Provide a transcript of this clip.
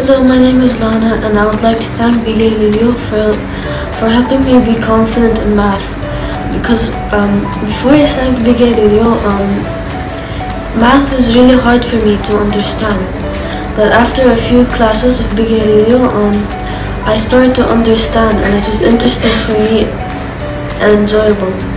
Hello, my name is Lana, and I would like to thank beGalileo for helping me be confident in math. Because before I started beGalileo, math was really hard for me to understand. But after a few classes of beGalileo, I started to understand, and it was interesting for me and enjoyable.